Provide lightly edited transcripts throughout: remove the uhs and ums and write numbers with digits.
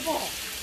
뜨거.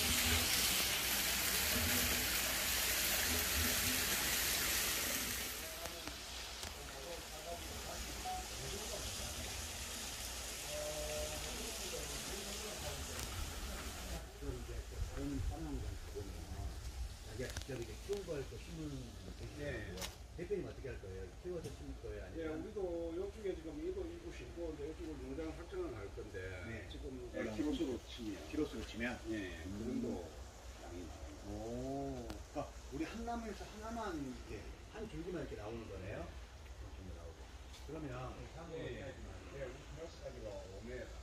다른 사람들 보면 자기가 직접 이렇게 키운 걸 또 심는 분들이 네. 대표님 어떻게 할 거예요? 키워서 심을 거예요? 예, 아니면? 우리도 이쪽에 지금 이도 일부 심고 이제 이쪽을 농장 확장을 할 건데 네. 지금 키로수로 치면? 키로수로 치면? 예, 그 정도 양이 나와요. 오, 그러니까 우리 한 나무에서 하나만 이렇게 한 줄기만 이렇게 나오는 거네요? 이렇게 나오고. 그러면 상으로 예, 해야지만. 예, 우리 플러스까지가 5m.